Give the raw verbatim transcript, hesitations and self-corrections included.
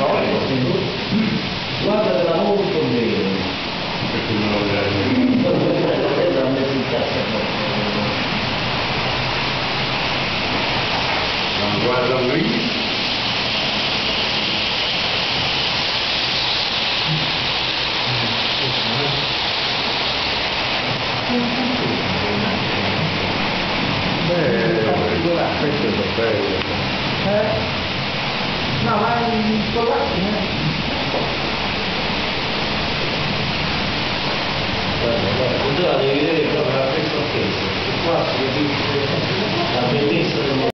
Guardatela molto bene. Non guarda lui. Beh, questo è bello. Eh? No, ma in Slovacchia, eh? Guarda, guarda, tu la devi vedere proprio la presto stesso. Qua si capisce la bellezza del